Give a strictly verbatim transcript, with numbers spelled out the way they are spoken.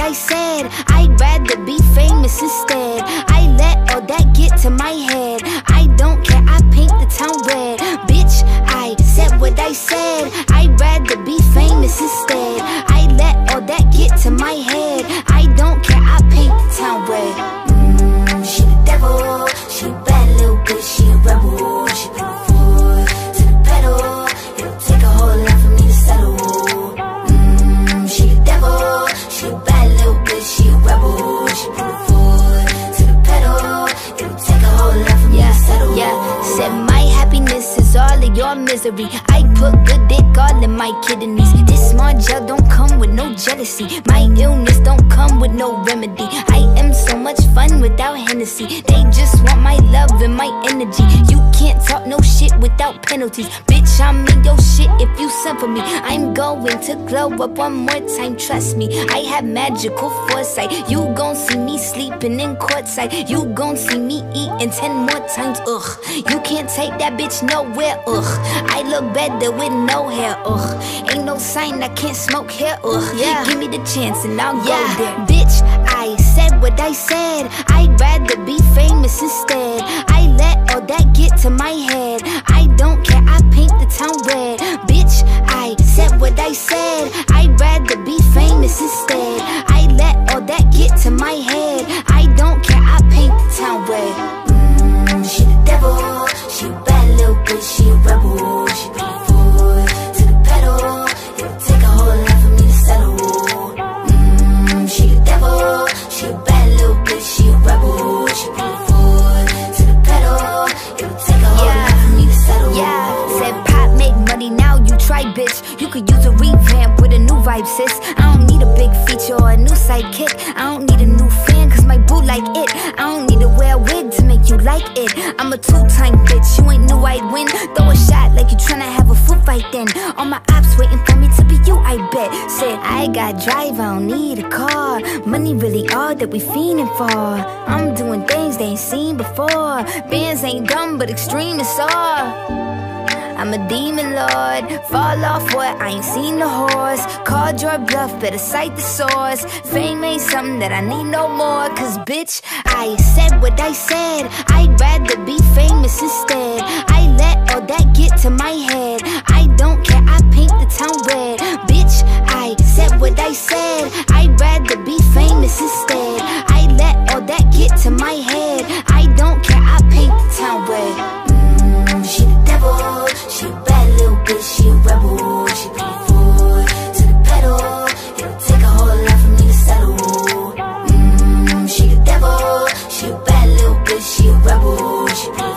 I said. I'd rather be famous instead. I let all that get to my head. I don't care, I paint the town red. Bitch, I said what I said. I'd rather be famous instead. I let all that get to my head. I don't care, I paint the town red. Mmm, she the devil. She a bad little bitch, she a rebel. She put her foot to the pedal. It'll take a whole lot for me to settle. Mmm, she the devil. She a bad little bitch, she a rebel. She put her foot to the pedal. It'll take a whole lot for me yeah, to settle. Yeah, said my happiness is all of your misery. I put good dick all in my kidneys. This small gel don't come with no jealousy. My illness don't come with no remedy. I am so much fun without Hennessy. They just want my love and my energy. You can't talk no shit without penalties. Bitch, I'm in your shit if you send for me. I'm going to glow up one more time, trust me. I have magical foresight. You gon' see me sleeping in courtside. You gon' see me eating ten more times, ugh. You can't take that bitch nowhere, ugh. I look better with no hair, ugh. Ain't no sign I can't smoke hair, ugh. Yeah. Give me the chance and I'll yeah. go there. Bitch, I said what I said. I'd rather be famous instead. I let all that get to my head. I don't care, I paint the town red. Bitch, I said what I said. I'd rather be famous instead. I let all that get to my head. I don't care, I paint the town red. Mmm, she the devil. She a bad little bitch, she a rebel. She put her foot to the pedal. It'll take a whole lot for me to settle. Mmm, she the devil. She a bad little bitch, she a rebel. She put her foot to the pedal. It'll take a whole yeah. lot for me to settle. Yeah, said pop make money, now you try, bitch. You could use a revamp with a new vibe, sis. I don't need a big feature or a new sidekick. I don't need a new fan, cause my boo like it. I don't need to wear a wig to make you like it. I'm a two-time bitch, you ain't knew I'd win. Throw a shot like you tryna have a foot fight then. All my ops waiting for me to be you, I bet. Said I got drive, I don't need a car. Money really all that we fiending for. I'm doing things they ain't seen before. Bands ain't dumb but extreme is all. I'm a demon lord, fall off what, I ain't seen the horse. Called your bluff, better cite the source. Fame ain't something that I need no more. Cause bitch, I said what I said. I'd rather be famous instead. I let all that get to my head. I don't care, I paint the town red. Bitch, I said what I said. I'd rather be famous instead. I let all that get to my head. I don't care, I paint the town red. Mmm, she the devil. She a bad little bitch, she a rebel. She put her foot to the pedal. It'll take a whole lot for me to settle. Mmm, she the devil. She a bad little bitch, she a rebel. She put her